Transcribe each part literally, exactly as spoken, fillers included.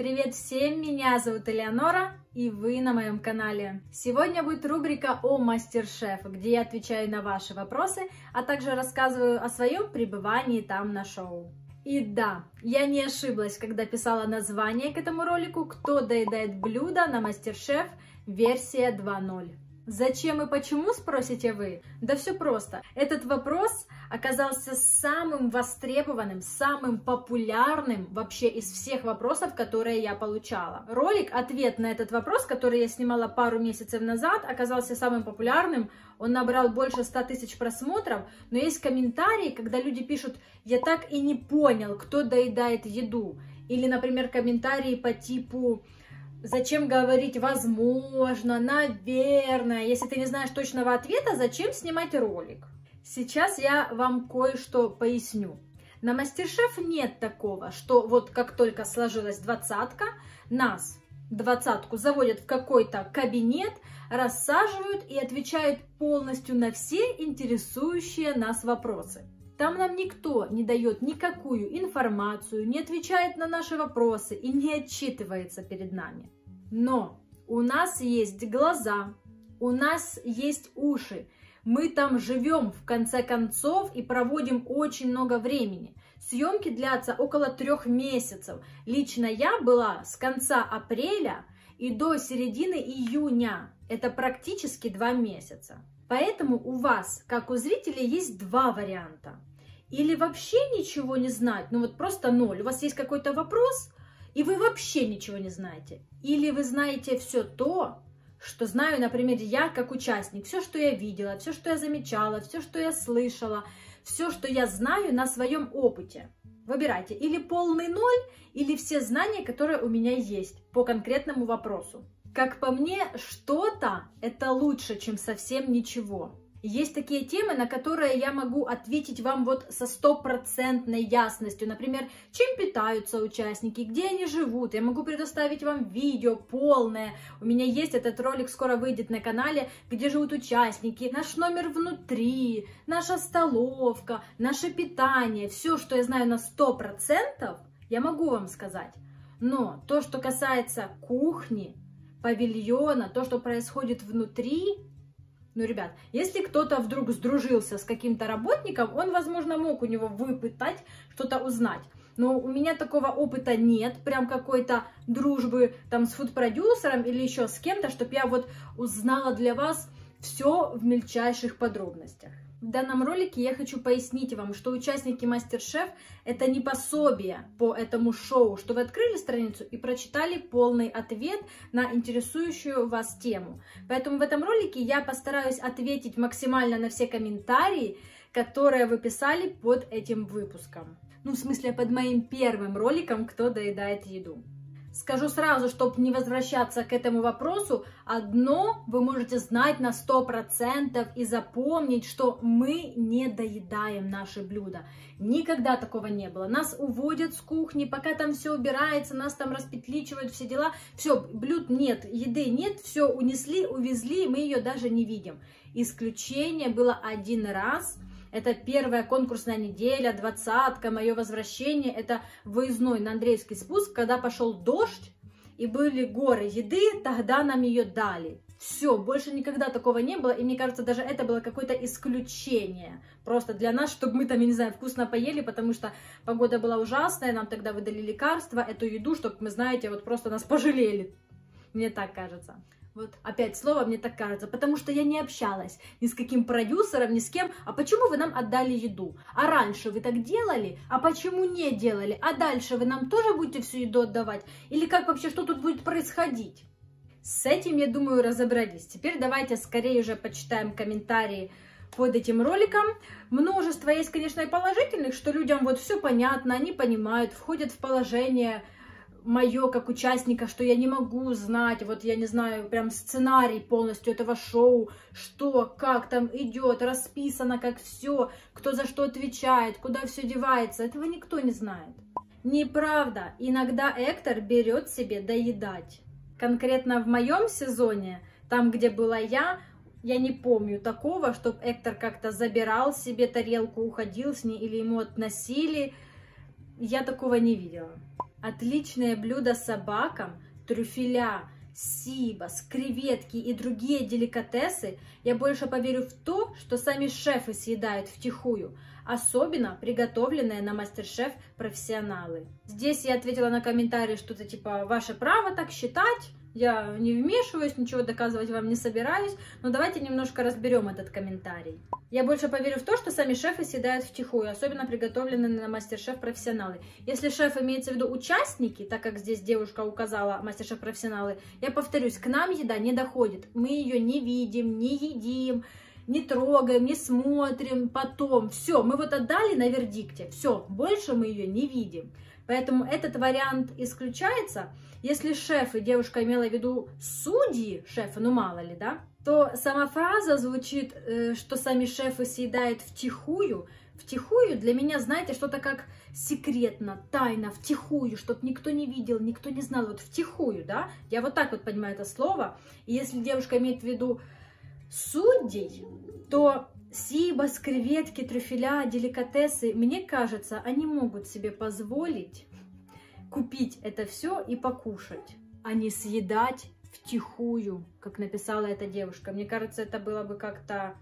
Привет всем, меня зовут Элеонора, и вы на моем канале. Сегодня будет рубрика о Мастер-шеф, где я отвечаю на ваши вопросы, а также рассказываю о своем пребывании там на шоу. И да, я не ошиблась, когда писала название к этому ролику «Кто доедает блюдо на Мастер-шеф. Версия два ноль». Зачем и почему, спросите вы? Да все просто. Этот вопрос оказался самым востребованным, самым популярным вообще из всех вопросов, которые я получала. Ролик, ответ на этот вопрос, который я снимала пару месяцев назад, оказался самым популярным. Он набрал больше ста тысяч просмотров, но есть комментарии, когда люди пишут: «Я так и не понял, кто доедает еду». Или, например, комментарии по типу: «Зачем говорить возможно, наверное? Если ты не знаешь точного ответа, зачем снимать ролик?» Сейчас я вам кое-что поясню. На Мастер-шеф нет такого, что вот как только сложилась двадцатка, нас, двадцатку, заводят в какой-то кабинет, рассаживают и отвечают полностью на все интересующие нас вопросы. Там нам никто не дает никакую информацию, не отвечает на наши вопросы и не отчитывается перед нами. Но у нас есть глаза, у нас есть уши. Мы там живем в конце концов и проводим очень много времени. Съемки длятся около трех месяцев. Лично я была с конца апреля и до середины июня. Это практически два месяца. Поэтому у вас, как у зрителей, есть два варианта. Или вообще ничего не знать, ну вот просто ноль. У вас есть какой-то вопрос, и вы вообще ничего не знаете. Или вы знаете все то, что знаю, например, я как участник. Все, что я видела, все, что я замечала, все, что я слышала, все, что я знаю на своем опыте. Выбирайте, или полный ноль, или все знания, которые у меня есть по конкретному вопросу. Как по мне, что-то это лучше, чем совсем ничего. Есть такие темы, на которые я могу ответить вам вот со стопроцентной ясностью. Например, чем питаются участники, где они живут. Я могу предоставить вам видео полное. У меня есть этот ролик, скоро выйдет на канале, где живут участники, наш номер внутри, наша столовка, наше питание. Все, что я знаю на сто процентов, я могу вам сказать. Но то, что касается кухни, павильона, то, что происходит внутри... Ну, ребят, если кто-то вдруг сдружился с каким-то работником, он, возможно, мог у него выпытать, что-то узнать. Но у меня такого опыта нет, прям какой-то дружбы там с фуд-продюсером или еще с кем-то, чтобы я вот узнала для вас все в мельчайших подробностях. В данном ролике я хочу пояснить вам, что участники Мастер-шеф это не пособие по этому шоу, что вы открыли страницу и прочитали полный ответ на интересующую вас тему. Поэтому в этом ролике я постараюсь ответить максимально на все комментарии, которые вы писали под этим выпуском. Ну, в смысле, под моим первым роликом «Кто доедает еду». Скажу сразу, чтобы не возвращаться к этому вопросу, одно вы можете знать на сто процентов и запомнить, что мы не доедаем наши блюда. Никогда такого не было. Нас уводят с кухни, пока там все убирается, нас там распетличивают, все дела. Все, блюд нет, еды нет, все унесли, увезли, мы ее даже не видим. Исключение было один раз. Это первая конкурсная неделя, двадцатка, мое возвращение. Это выездной на Андреевский спуск, когда пошел дождь и были горы еды, тогда нам ее дали. Все, больше никогда такого не было. И мне кажется, даже это было какое-то исключение. Просто для нас, чтобы мы там, я не знаю, вкусно поели, потому что погода была ужасная, нам тогда выдали лекарства, эту еду, чтобы мы, знаете, вот просто нас пожалели. Мне так кажется. Вот опять слово «мне так кажется», потому что я не общалась ни с каким продюсером, ни с кем. А почему вы нам отдали еду? А раньше вы так делали? А почему не делали? А дальше вы нам тоже будете всю еду отдавать? Или как вообще, что тут будет происходить? С этим, я думаю, разобрались. Теперь давайте скорее уже почитаем комментарии под этим роликом. Множество есть, конечно, и положительных, что людям вот все понятно, они понимают, входят в положение мое как участника, что я не могу знать, вот я не знаю, прям сценарий полностью этого шоу, что, как там идет, расписано, как все, кто за что отвечает, куда все девается, этого никто не знает. Неправда, иногда Эктор берет себе доедать. Конкретно в моем сезоне, там, где была я, я не помню такого, чтобы Эктор как-то забирал себе тарелку, уходил с ней или ему относили. Я такого не видела. Отличное блюдо собакам, трюфеля, сибас, креветки и другие деликатесы, я больше поверю в то, что сами шефы съедают втихую, особенно приготовленные на мастер-шеф профессионалы. Здесь я ответила на комментарий что-то типа «Ваше право так считать». Я не вмешиваюсь, ничего доказывать вам не собираюсь, но давайте немножко разберем этот комментарий. Я больше поверю в то, что сами шефы съедают втихую, особенно приготовленные на мастер-шеф профессионалы. Если шеф имеется в виду участники, так как здесь девушка указала мастер-шеф профессионалы, я повторюсь, к нам еда не доходит, мы ее не видим, не едим, не трогаем, не смотрим, потом, все, мы вот отдали на вердикте, все, больше мы ее не видим. Поэтому этот вариант исключается. Если шеф, и девушка имела в виду судьи шефа, ну мало ли, да, то сама фраза звучит, что сами шефы съедают втихую. Втихую для меня, знаете, что-то как секретно, тайно, втихую, чтобы никто не видел, никто не знал, вот втихую, да. Я вот так вот понимаю это слово. И если девушка имеет в виду судей, то сибас, креветки, трюфеля, деликатесы, мне кажется, они могут себе позволить купить это все и покушать, а не съедать втихую, как написала эта девушка. Мне кажется, это было бы как-то...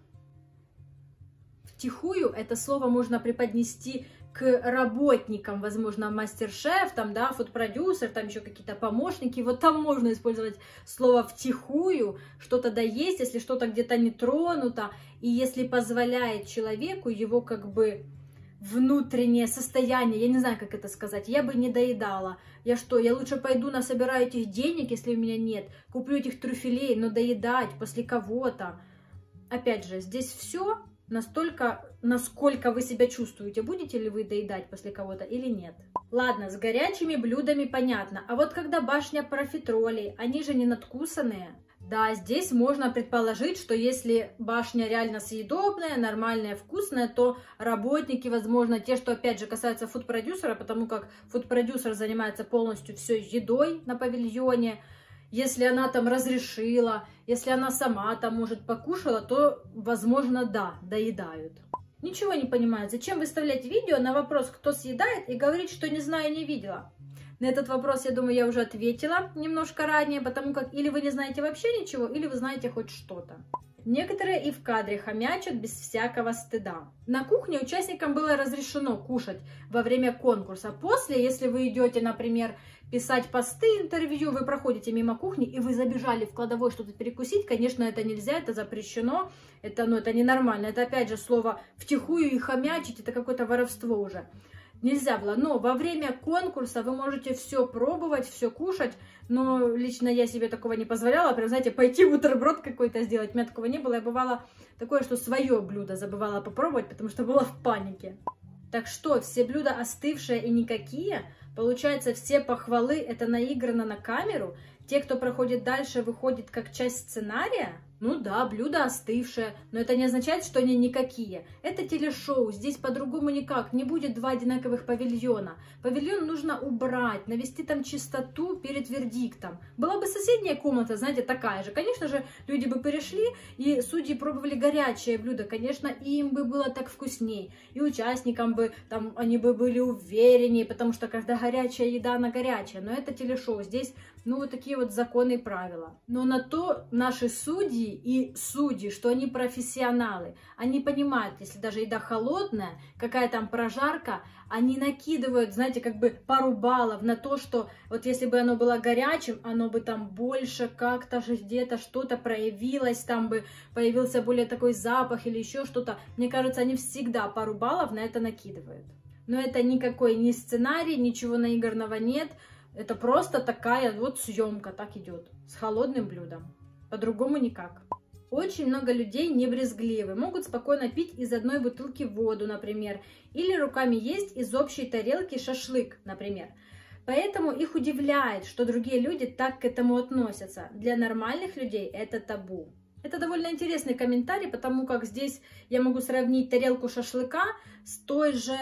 Втихую это слово можно преподнести к работникам, возможно, мастер-шеф, там, да, фуд-продюсер, там еще какие-то помощники, вот там можно использовать слово втихую, что-то доесть, если что-то где-то не тронуто, и если позволяет человеку его как бы внутреннее состояние, я не знаю, как это сказать, я бы не доедала. Я что, я лучше пойду насобираю этих денег, если у меня нет, куплю этих трюфелей, но доедать после кого-то. Опять же, здесь все настолько, насколько вы себя чувствуете, будете ли вы доедать после кого-то или нет. Ладно, с горячими блюдами понятно, а вот когда башня профитролей, они же не надкусанные. Да, здесь можно предположить, что если башня реально съедобная, нормальная, вкусная, то работники, возможно, те, что опять же касается фуд-продюсера, потому как фуд-продюсер занимается полностью все едой на павильоне, если она там разрешила, если она сама там, может, покушала, то, возможно, да, доедают. Ничего не понимаю, зачем выставлять видео на вопрос, кто съедает, и говорить, что не знаю, не видела. На этот вопрос, я думаю, я уже ответила немножко ранее, потому как или вы не знаете вообще ничего, или вы знаете хоть что-то. Некоторые и в кадре хомячат без всякого стыда. На кухне участникам было разрешено кушать во время конкурса. После, если вы идете, например, писать посты, интервью, вы проходите мимо кухни и вы забежали в кладовой что-то перекусить, конечно, это нельзя, это запрещено, это, ну, это ненормально. Это опять же слово втихую и хомячить, это какое-то воровство уже. Нельзя было, но во время конкурса вы можете все пробовать, все кушать, но лично я себе такого не позволяла, прям, знаете, пойти бутерброд какой-то сделать, у меня такого не было, я бывала такое, что свое блюдо забывала попробовать, потому что была в панике. Так что, все блюда остывшие и никакие, получается, все похвалы это наиграно на камеру, те, кто проходит дальше, выходит как часть сценария. Ну да, блюда остывшие, но это не означает, что они никакие. Это телешоу, здесь по-другому никак, не будет два одинаковых павильона. Павильон нужно убрать, навести там чистоту перед вердиктом. Была бы соседняя комната, знаете, такая же. Конечно же, люди бы перешли, и судьи пробовали горячее блюдо. Конечно, им бы было так вкусней. И участникам бы, там, они бы были увереннее, потому что когда горячая еда, она горячая. Но это телешоу, здесь, ну, вот такие вот законы и правила. Но на то наши судьи и судьи, что они профессионалы, они понимают, если даже еда холодная, какая там прожарка, они накидывают, знаете, как бы пару баллов на то, что вот если бы оно было горячим, оно бы там больше как-то же где-то что-то проявилось, там бы появился более такой запах или еще что-то. Мне кажется, они всегда пару баллов на это накидывают. Но это никакой не сценарий, ничего наигранного нет, это просто такая вот съемка, так идет, с холодным блюдом. По-другому никак. Очень много людей не брезгливы, могут спокойно пить из одной бутылки воду, например, или руками есть из общей тарелки шашлык, например. Поэтому их удивляет, что другие люди так к этому относятся. Для нормальных людей это табу. Это довольно интересный комментарий, потому как здесь я могу сравнить тарелку шашлыка с той же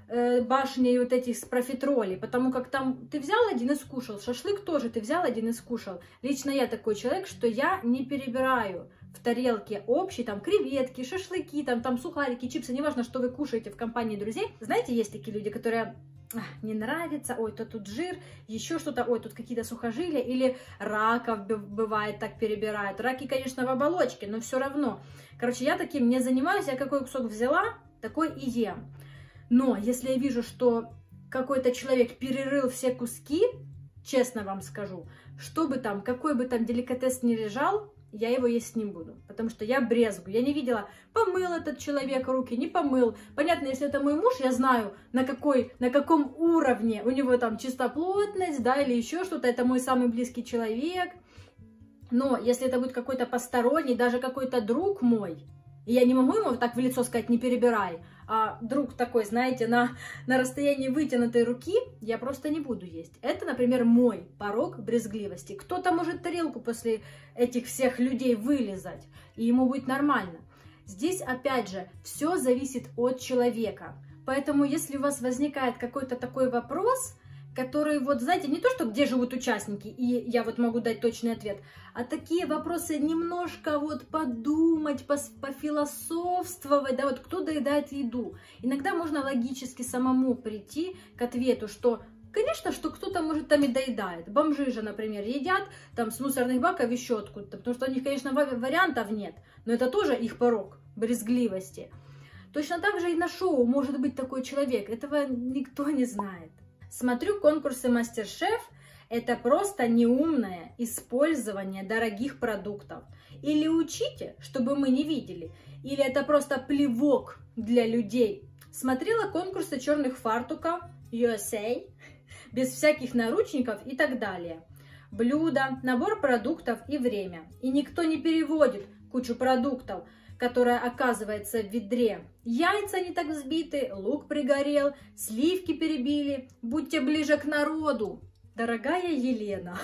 башни вот этих с профитролей, потому как там ты взял один и скушал, шашлык тоже ты взял один и скушал. Лично я такой человек, что я не перебираю в тарелке общей, там креветки, шашлыки, там, там сухарики, чипсы, неважно, что вы кушаете в компании друзей. Знаете, есть такие люди, которые не нравится, ой, то тут жир, еще что-то, ой, тут какие-то сухожилия, или раков бывает так перебирают. Раки, конечно, в оболочке, но все равно. Короче, я таким не занимаюсь, я какой кусок взяла, такой и ем. Но если я вижу, что какой-то человек перерыл все куски, честно вам скажу, что бы там, какой бы там деликатес ни лежал, я его есть не буду, потому что я брезгую. Я не видела, помыл этот человек руки, не помыл. Понятно, если это мой муж, я знаю, на, какой, на каком уровне у него там чистоплотность, да, или еще что-то, это мой самый близкий человек. Но если это будет какой-то посторонний, даже какой-то друг мой, и я не могу ему так в лицо сказать, не перебирай, а друг такой, знаете, на, на расстоянии вытянутой руки, я просто не буду есть. Это, например, мой порог брезгливости. Кто-то может тарелку после этих всех людей вылизать, и ему будет нормально. Здесь, опять же, все зависит от человека. Поэтому, если у вас возникает какой-то такой вопрос, который, вот, знаете, не то, что где живут участники, и я вот могу дать точный ответ, а такие вопросы немножко вот подумать, пофилософствовать, да, вот кто доедает еду. Иногда можно логически самому прийти к ответу, что, конечно, что кто-то, может, там и доедает. Бомжи же, например, едят там с мусорных баков и щетку, потому что у них, конечно, вариантов нет, но это тоже их порог брезгливости. Точно так же и на шоу может быть такой человек, этого никто не знает. Смотрю конкурсы Мастер-Шеф, это просто неумное использование дорогих продуктов. Или учите, чтобы мы не видели, или это просто плевок для людей. Смотрела конкурсы черных фартуков ю эс эй, без всяких наручников и так далее. Блюда, набор продуктов и время. И никто не переводит кучу продуктов, которая оказывается в ведре. Яйца не так взбиты, лук пригорел, сливки перебили. Будьте ближе к народу. Дорогая Елена,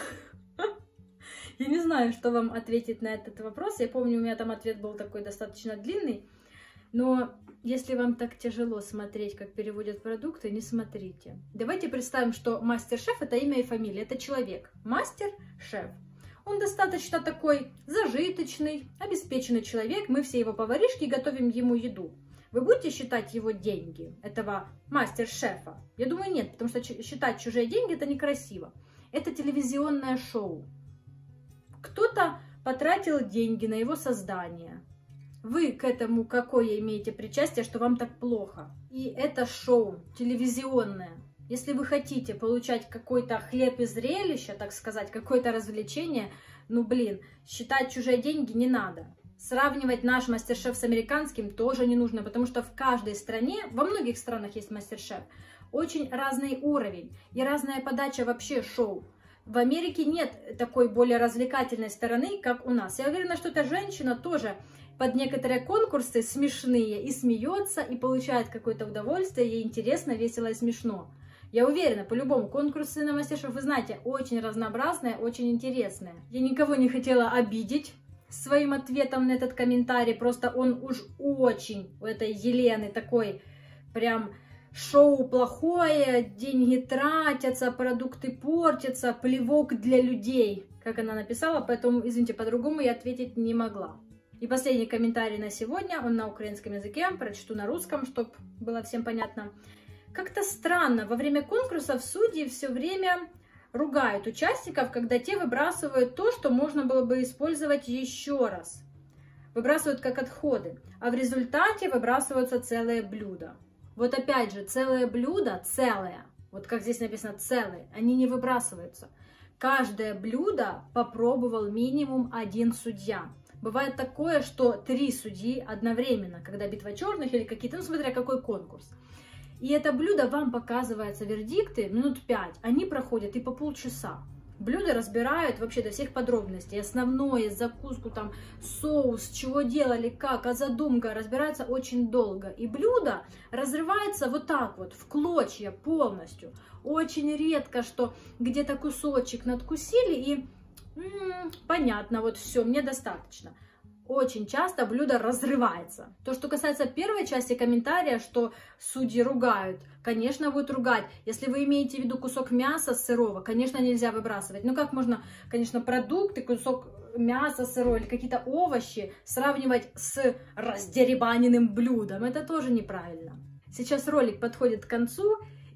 я не знаю, что вам ответить на этот вопрос. Я помню, у меня там ответ был такой достаточно длинный. Но если вам так тяжело смотреть, как переводят продукты, не смотрите. Давайте представим, что мастер-шеф — это имя и фамилия, это человек. Мастер-шеф. Он достаточно такой зажиточный, обеспеченный человек. Мы все его поваришки готовим ему еду. Вы будете считать его деньги, этого мастер-шефа? Я думаю, нет, потому что считать чужие деньги — это некрасиво. Это телевизионное шоу. Кто-то потратил деньги на его создание. Вы к этому какое имеете причастие, что вам так плохо? И это шоу телевизионное. Если вы хотите получать какой-то хлеб и зрелище, так сказать, какое-то развлечение, ну блин, считать чужие деньги не надо. Сравнивать наш мастер-шеф с американским тоже не нужно, потому что в каждой стране, во многих странах есть мастер-шеф, очень разный уровень и разная подача вообще шоу. В Америке нет такой более развлекательной стороны, как у нас. Я уверена, что эта женщина тоже под некоторые конкурсы смешные и смеется, и получает какое-то удовольствие, ей интересно, весело и смешно. Я уверена, по-любому, конкурсы на мастер-шеф, вы знаете, очень разнообразные, очень интересные. Я никого не хотела обидеть своим ответом на этот комментарий, просто он уж очень у этой Елены такой прям шоу плохое, деньги тратятся, продукты портятся, плевок для людей, как она написала, поэтому, извините, по-другому я ответить не могла. И последний комментарий на сегодня, он на украинском языке, прочту на русском, чтобы было всем понятно. Как-то странно, во время конкурсов судьи все время ругают участников, когда те выбрасывают то, что можно было бы использовать еще раз. Выбрасывают как отходы, а в результате выбрасываются целые блюда. Вот опять же, целые блюда, целые, вот как здесь написано целые, они не выбрасываются. Каждое блюдо попробовал минимум один судья. Бывает такое, что три судьи одновременно, когда битва черных или какие-то, ну смотря какой конкурс. И это блюдо вам показывается, вердикты, минут пять, они проходят и по полчаса. Блюдо разбирают вообще до всех подробностей, основное, закуску, там, соус, чего делали, как, а задумка разбирается очень долго. И блюдо разрывается вот так вот, в клочья полностью. Очень редко, что где-то кусочек надкусили и м-м, понятно, вот все, мне достаточно. Очень часто блюдо разрывается. То, что касается первой части комментария, что судьи ругают, конечно, будут ругать. Если вы имеете в виду кусок мяса сырого, конечно, нельзя выбрасывать. Ну, как можно, конечно, продукты, кусок мяса сырого или какие-то овощи сравнивать с раздеребаненным блюдом? Это тоже неправильно. Сейчас ролик подходит к концу,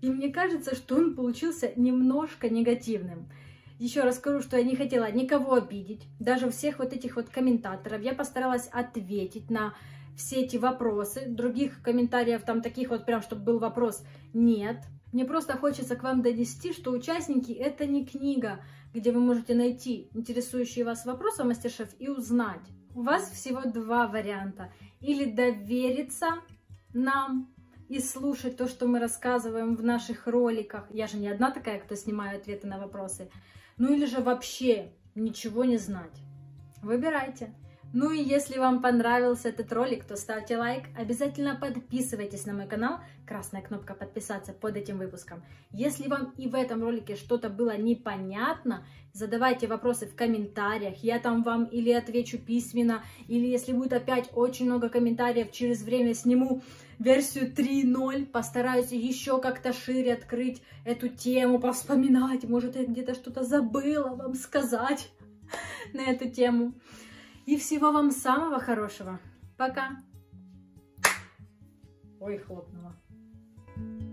И мне кажется, что он получился немножко негативным. Еще раз скажу, что я не хотела никого обидеть, даже всех вот этих вот комментаторов. Я постаралась ответить на все эти вопросы. Других комментариев там таких вот прям, чтобы был вопрос, нет. Мне просто хочется к вам донести, что участники — это не книга, где вы можете найти интересующие вас вопросы о мастер-шеф и узнать. У вас всего два варианта. Или довериться нам и слушать то, что мы рассказываем в наших роликах. Я же не одна такая, кто снимает ответы на вопросы. Ну или же вообще ничего не знать. Выбирайте. Ну и если вам понравился этот ролик, то ставьте лайк, обязательно подписывайтесь на мой канал, красная кнопка подписаться под этим выпуском. Если вам и в этом ролике что-то было непонятно, задавайте вопросы в комментариях, я там вам или отвечу письменно, или если будет опять очень много комментариев, через время сниму версию три ноль, постараюсь еще как-то шире открыть эту тему, повспоминать, может я где-то что-то забыла вам сказать на эту тему. И всего вам самого хорошего. Пока. Ой, хлопнула.